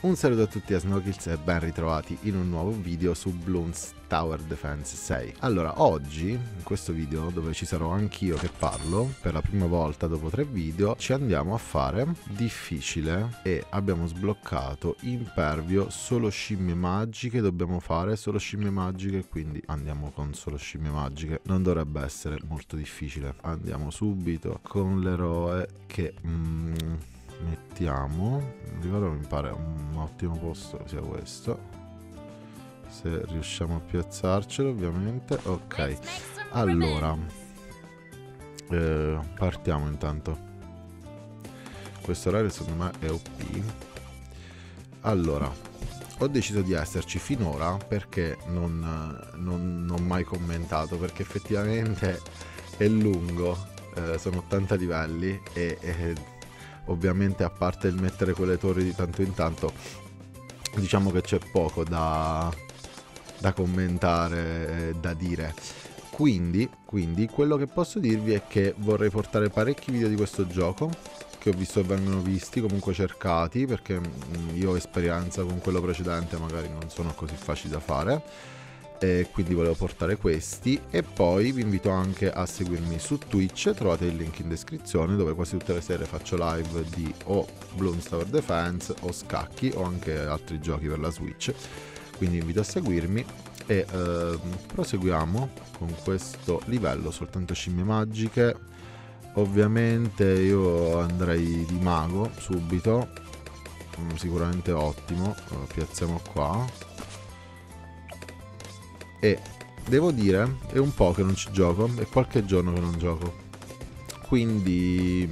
Un saluto a tutti a Snowkills e ben ritrovati in un nuovo video su Bloons Tower Defense 6. Allora, oggi, in questo video, dove ci sarò anch'io che parlo, per la prima volta dopo 3 video, ci andiamo a fare difficile e abbiamo sbloccato impervio, solo scimmie magiche, dobbiamo fare solo scimmie magiche, quindi andiamo con solo scimmie magiche. Non dovrebbe essere molto difficile. Andiamo subito con l'eroe che... mettiamo, mi pare un ottimo posto sia questo, se riusciamo a piazzarcelo ovviamente. Ok, allora partiamo intanto. Questo orario secondo me è OP. Allora, ho deciso di esserci finora perché non ho mai commentato, perché effettivamente è lungo, sono 80 livelli e ovviamente, a parte il mettere quelle torri di tanto in tanto, diciamo che c'è poco da commentare, da dire. Quindi quello che posso dirvi è che vorrei portare parecchi video di questo gioco, che ho visto vengono visti, comunque cercati, perché io ho esperienza con quello precedente, magari non sono così facili da fare. E quindi volevo portare questi, e poi vi invito anche a seguirmi su Twitch, trovate il link in descrizione, dove quasi tutte le sere faccio live di o Bloons Tower Defense o scacchi o anche altri giochi per la Switch, quindi invito a seguirmi e proseguiamo con questo livello, soltanto scimmie magiche. Ovviamente io andrei di mago subito, sicuramente ottimo. Piazziamo qua. E devo dire, è un po' che non ci gioco, è qualche giorno che non gioco, quindi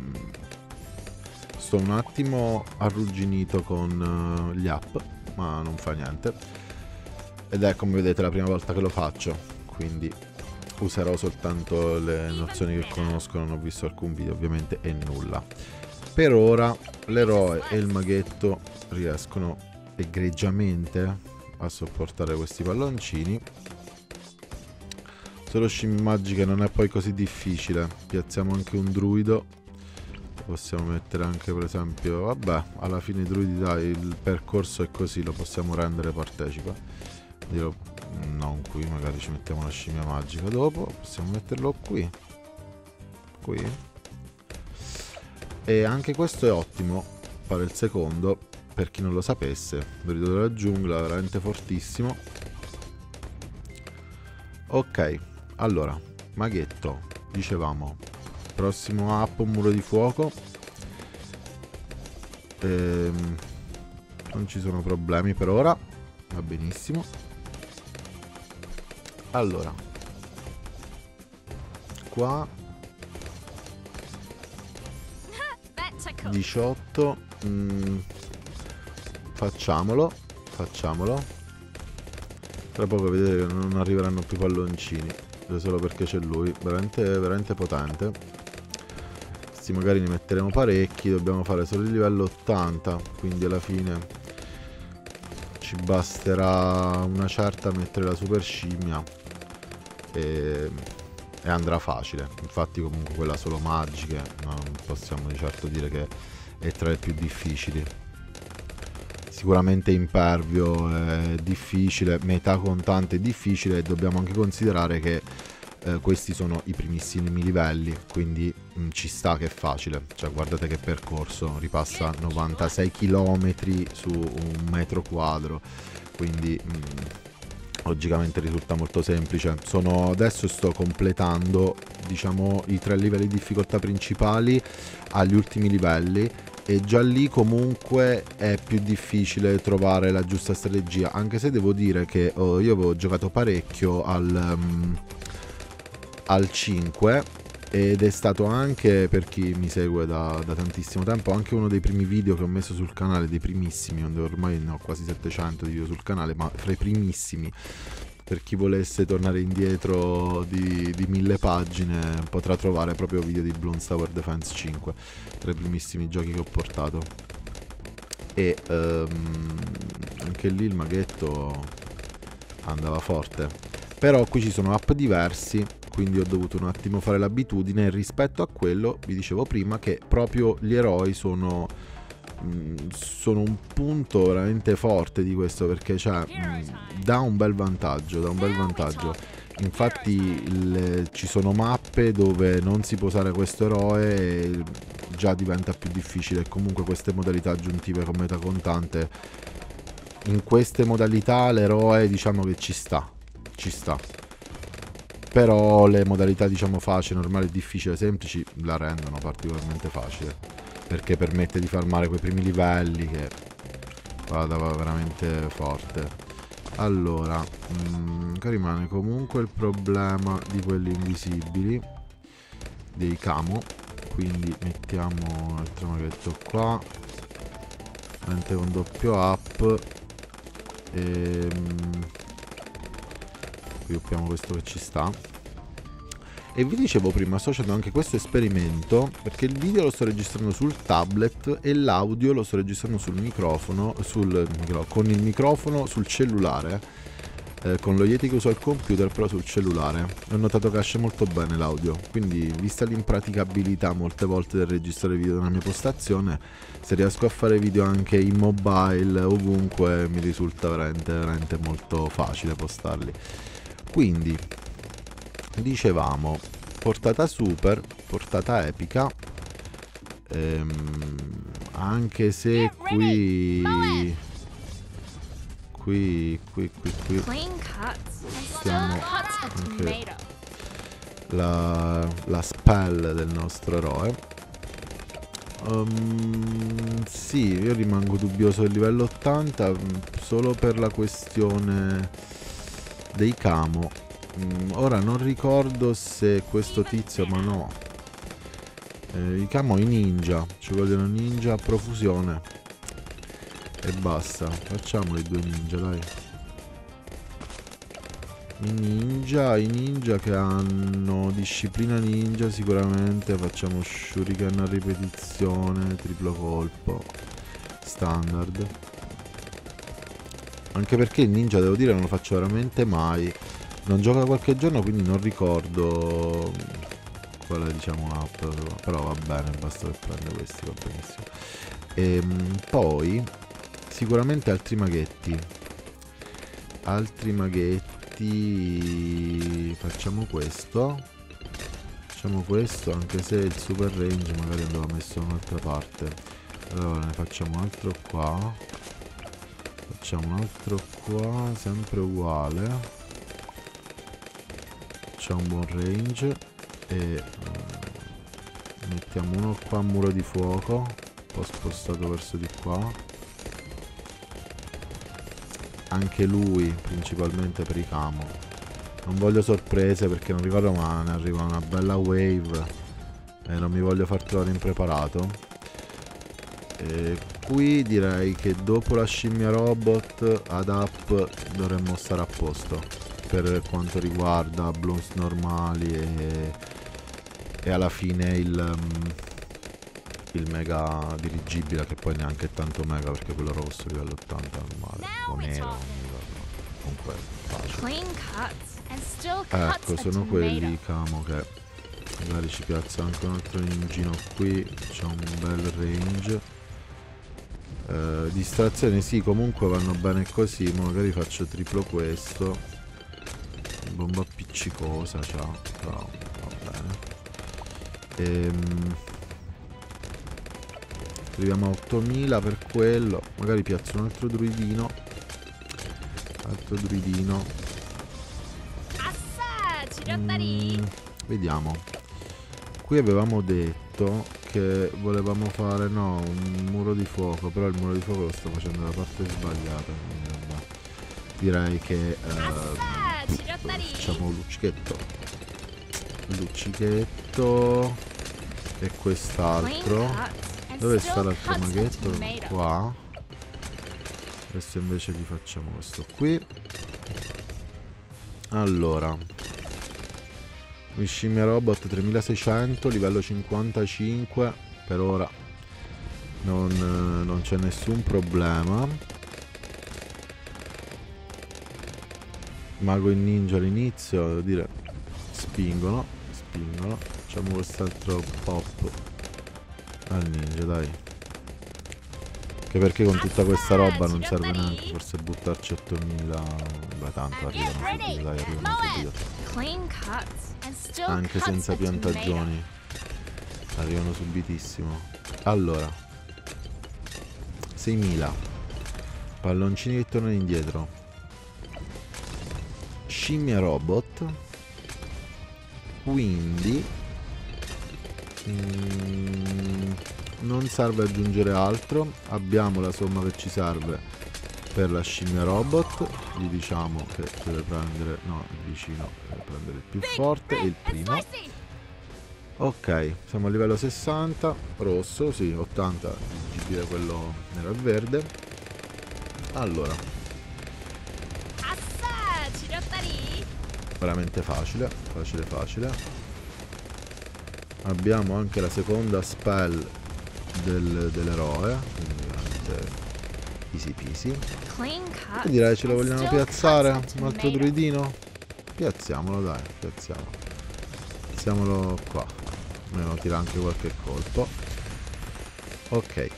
sto un attimo arrugginito con gli app, ma non fa niente. Ed è, come vedete, la prima volta che lo faccio, quindi userò soltanto le nozioni che conosco, non ho visto alcun video ovviamente e nulla. Per ora l'eroe e il maghetto riescono egregiamente a sopportare questi palloncini. Solo scimmie magiche non è poi così difficile. Piazziamo anche un druido, possiamo mettere anche, per esempio, vabbè, alla fine i druidi, dai, il percorso è così, lo possiamo rendere partecipa. Dirò, non qui, magari ci mettiamo la scimmia magica dopo, possiamo metterlo qui, e anche questo è ottimo, fare il secondo. Per chi non lo sapesse, druido della giungla, veramente fortissimo. Ok, allora, maghetto, dicevamo, prossimo up, un muro di fuoco. Non ci sono problemi per ora, va benissimo. Allora, qua 18. Facciamolo. Tra poco vedete che non arriveranno più palloncini, solo perché c'è lui, veramente potente. Questi magari ne metteremo parecchi, dobbiamo fare solo il livello 80, quindi alla fine ci basterà una certa mettere la super scimmia e andrà facile. Infatti comunque quella solo magiche non possiamo di certo dire che è tra le più difficili. Sicuramente impervio è difficile, metà contante è difficile, e dobbiamo anche considerare che questi sono i primissimi livelli, quindi ci sta che è facile. Cioè, guardate che percorso, ripassa 96 km su 1 metro quadro, quindi logicamente risulta molto semplice. Adesso sto completando, diciamo, i 3 livelli di difficoltà principali agli ultimi livelli, e già lì comunque è più difficile trovare la giusta strategia, anche se devo dire che io avevo giocato parecchio al 5, ed è stato anche, per chi mi segue da tantissimo tempo, anche uno dei primi video che ho messo sul canale, dei primissimi, ormai ne ho quasi 700 di video sul canale, ma fra i primissimi. Per chi volesse tornare indietro di 1000 pagine potrà trovare proprio video di Bloons Tower Defense 5, tra i primissimi giochi che ho portato. E anche lì il maghetto andava forte. Però qui ci sono app diversi, quindi ho dovuto un attimo fare l'abitudine. Rispetto a quello vi dicevo prima che proprio gli eroi sono sono un punto veramente forte di questo, perché cioè, dà un bel vantaggio, infatti ci sono mappe dove non si può usare questo eroe e già diventa più difficile. Comunque queste modalità aggiuntive con meta contante, in queste modalità l'eroe diciamo che ci sta, però le modalità diciamo facile, normale, difficile, semplici la rendono particolarmente facile, perché permette di farmare quei primi livelli che vada veramente forte. Allora, rimane comunque il problema di quelli invisibili, dei camo, quindi mettiamo un altro maghetto qua, mente con doppio up, e sviluppiamo questo che ci sta. E vi dicevo prima, sto facendo anche questo esperimento perché il video lo sto registrando sul tablet e l'audio lo sto registrando sul microfono, con il microfono sul cellulare, con lo Yeti che uso al computer però sul cellulare. Ho notato che esce molto bene l'audio, quindi vista l'impraticabilità molte volte del registrare video nella mia postazione, se riesco a fare video anche in mobile ovunque mi risulta veramente molto facile postarli. Quindi dicevamo, portata super, portata epica, anche se qui stiamo anche la spell del nostro eroe. Sì, io rimango dubbioso del livello 80 solo per la questione dei camo. Ora non ricordo se questo tizio, ma no, i camo, i ninja, ci vogliono ninja a profusione e basta. Facciamo i 2 ninja, dai. I ninja che hanno disciplina ninja sicuramente. Facciamo shuriken a ripetizione, triplo colpo, standard. Anche perché il ninja, devo dire, non lo faccio veramente mai. Non gioco da qualche giorno, quindi non ricordo qual è, diciamo, l'app, però va bene, basta che prendo questi, va benissimo. Poi sicuramente altri maghetti, facciamo questo, anche se il super range magari andava messo da un'altra parte. Allora ne facciamo un altro qua, facciamo un altro qua, sempre uguale. C'è un buon range e mettiamo uno qua a muro di fuoco, un po' spostato verso di qua, anche lui principalmente per i camo. Non voglio sorprese perché non ricordo, ma ne arriva una bella wave e non mi voglio far trovare impreparato. E qui direi che dopo la scimmia robot ad up dovremmo stare a posto per quanto riguarda bloons normali e alla fine il mega dirigibile, che poi neanche tanto mega perché quello rosso livello 80 normale, o nero, comunque facile. Ecco, sono quelli i camo che magari ci piazza anche un altro ninjino qui, c'è un bel range. Distrazioni sì, comunque vanno bene così, ma magari faccio triplo questo. Bomba appiccicosa c'ha, però va bene. Arriviamo a 8000 per quello. Magari piazzo un altro druidino. Vediamo. Qui avevamo detto che volevamo fare, no, un muro di fuoco, però il muro di fuoco lo sto facendo dalla parte sbagliata, quindi vabbè. Direi che facciamo luccichetto e quest'altro. Dove sta l'altro maghetto? Qua. Adesso invece gli facciamo questo qui. Allora, scimmia robot 3600, livello 55. Per ora non c'è nessun problema. Mago e ninja all'inizio, devo dire, spingono. Facciamo quest'altro pop al ninja, dai. Anche perché con tutta questa roba non serve neanche forse buttarci 8000. Beh, tanto arrivano subito, dai, arrivano subito. Anche senza piantagioni. Arrivano subitissimo. Allora 6000 palloncini che tornano indietro. Scimmia robot. Quindi non serve aggiungere altro. Abbiamo la somma che ci serve per la scimmia robot. Gli diciamo che deve prendere, no, il vicino deve prendere il più forte, il primo. Ok, siamo a livello 60, rosso, sì, 80, leggibile quello nero e verde. Allora, veramente facile, facile. Abbiamo anche la seconda spell dell'eroe, quindi veramente easy peasy. E direi ce lo vogliamo piazzare, un altro druidino? Piazziamolo, dai, piazziamolo qua. Almeno tira anche qualche colpo. Ok.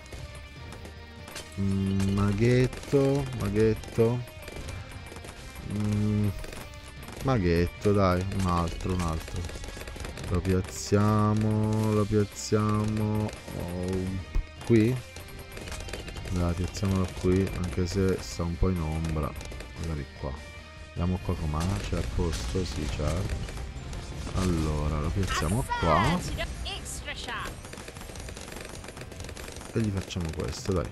Maghetto, dai, un altro. Lo piazziamo qui. Dai, piazziamolo qui, anche se sta un po' in ombra. Magari qua. Vediamo qua com'è, c'è a posto, sì, certo. Allora, lo piazziamo qua. E gli facciamo questo, dai.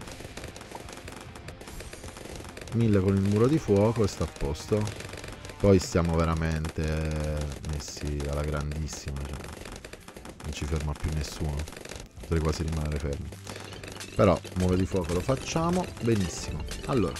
1000 con il muro di fuoco e sta a posto. Poi stiamo veramente messi alla grandissima, cioè non ci ferma più nessuno. Potrei quasi rimanere fermi. Però muro di fuoco lo facciamo benissimo. Allora,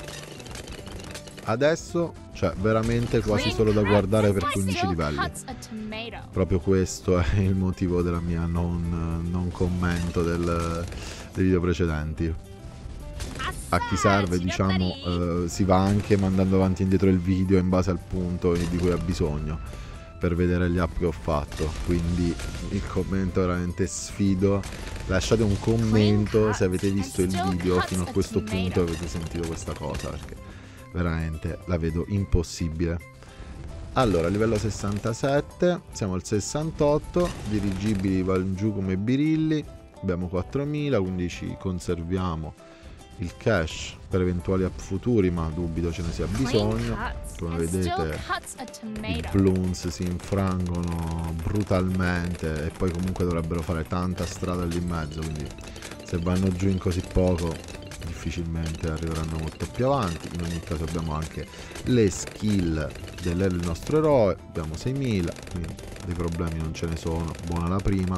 adesso c'è veramente quasi solo da guardare per 15 livelli. Proprio questo è il motivo della mia non commento dei video precedenti. A chi serve, diciamo, si va anche mandando avanti e indietro il video in base al punto di cui ha bisogno per vedere gli up che ho fatto. Quindi il commento veramente sfido. Lasciate un commento se avete visto il video fino a questo punto e avete sentito questa cosa, perché veramente la vedo impossibile. Allora, livello 67, siamo al 68, dirigibili vanno giù come birilli, abbiamo 4000, quindi ci conserviamo il cash per eventuali up futuri, ma dubito ce ne sia bisogno. Come vedete i bloons si infrangono brutalmente e poi comunque dovrebbero fare tanta strada lì in mezzo, quindi se vanno giù in così poco difficilmente arriveranno molto più avanti. In ogni caso abbiamo anche le skill del nostro eroe, abbiamo 6000, quindi dei problemi non ce ne sono, buona la prima.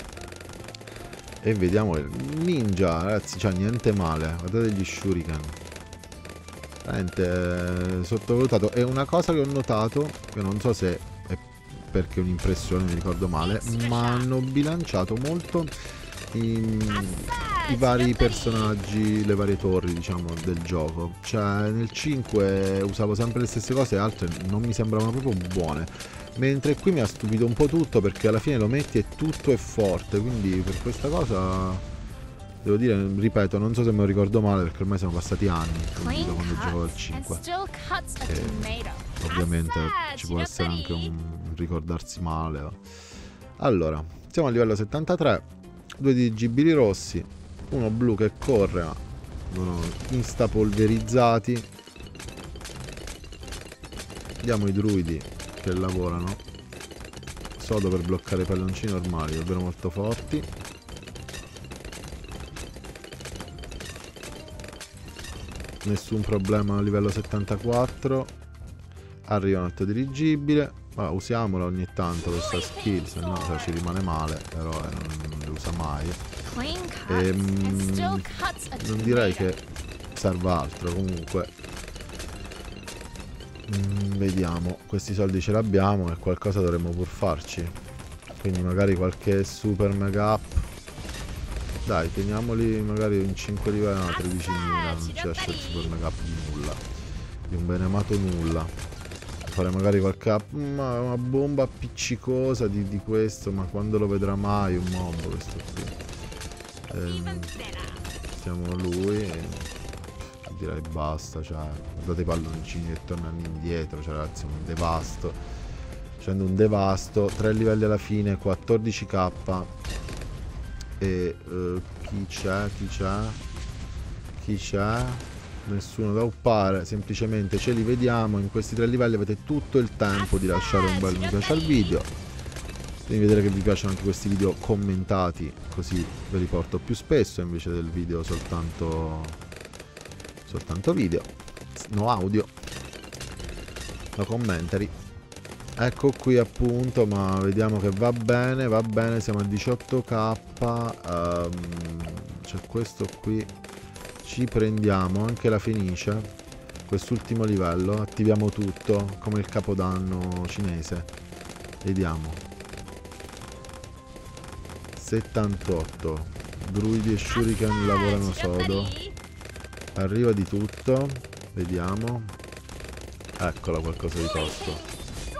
E vediamo il ninja, ragazzi, cioè niente male, guardate gli shuriken, veramente sottovalutato. E una cosa che ho notato, che non so se è perché è un'impressione, mi ricordo male, ma hanno bilanciato molto i vari personaggi, le varie torri, diciamo, del gioco. Cioè nel 5 usavo sempre le stesse cose e altre non mi sembravano proprio buone, mentre qui mi ha stupito un po' tutto, perché alla fine lo metti e tutto è forte. Quindi per questa cosa devo dire, ripeto, non so se me lo ricordo male, perché ormai sono passati anni da quando giocavo al 5 e ovviamente ci può essere anche un ricordarsi male. Allora, siamo a livello 73, 2 dirigibili rossi, uno blu che corre, ma sono instapolverizzati. Vediamo i druidi che lavorano. Sodo per bloccare i palloncini normali, davvero molto forti. Nessun problema a livello 74. Arriva un altro dirigibile. Allora, usiamola ogni tanto questa skill, se no ci rimane male, però non le usa mai. Non direi che serva altro comunque. Vediamo, questi soldi ce l'abbiamo e qualcosa dovremmo pur farci, quindi magari qualche super mega up. Dai, teniamoli magari in 5 livelli, no, 13.000, non ci esce il super mega up di nulla, di un benemato nulla. Fare magari qualche up, una bomba appiccicosa di questo, ma quando lo vedrà mai un mob questo qui? mettiamo lui. Direi basta, cioè, guardate i palloncini che tornano indietro, cioè ragazzi, un devasto. Facendo un devasto, 3 livelli alla fine, 14k. E chi c'è? Chi c'è? Nessuno da uppare, semplicemente ce li vediamo. In questi 3 livelli avete tutto il tempo di lasciare un bel mi piace al video, devi vedere che vi piacciono anche questi video commentati, così ve li porto più spesso invece del video soltanto video, no audio, no commentary. Ecco qui appunto, ma vediamo che va bene, siamo a 18k. C'è questo qui, ci prendiamo anche la fenice, quest'ultimo livello, attiviamo tutto come il capodanno cinese, vediamo. 78, druidi e shuriken lavorano sodo, arriva di tutto, vediamo, eccola qualcosa di tosto.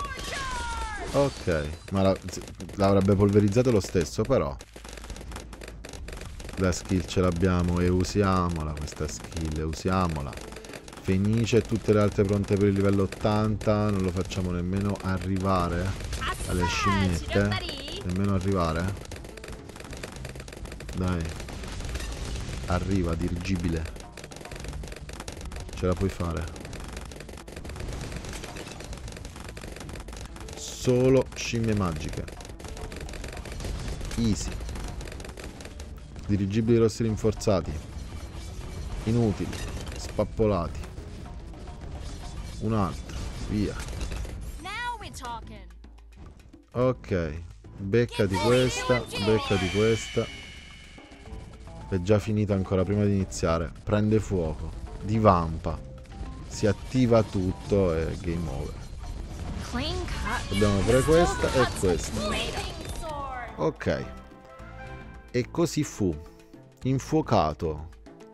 Ok, ma l'avrebbe polverizzato lo stesso, però la skill ce l'abbiamo e usiamola, questa skill, e usiamola. Fenice e tutte le altre pronte per il livello 80, non lo facciamo nemmeno arrivare alle scimmiette, nemmeno arrivare. Dai, arriva, dirigibile, ce la puoi fare. Solo scimmie magiche, easy. Dirigibili rossi rinforzati, inutili, spappolati. Un altro, via. Ok, beccati questa, beccati questa. È già finita ancora prima di iniziare. Prende fuoco, divampa, si attiva tutto e game over. Abbiamo pure questa e questa. Ok. E così fu. Infuocato.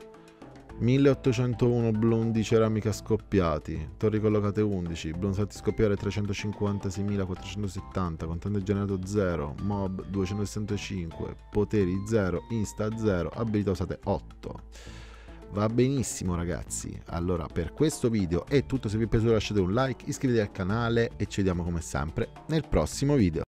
1801 bloom di ceramica scoppiati. Torri collocate 11. Bloom salti scoppiare 356.470. Contante generato 0. Mob 265. Poteri 0. Insta 0. Abilità usate 8. Va benissimo ragazzi, allora per questo video è tutto, se vi è piaciuto lasciate un like, iscrivetevi al canale e ci vediamo come sempre nel prossimo video.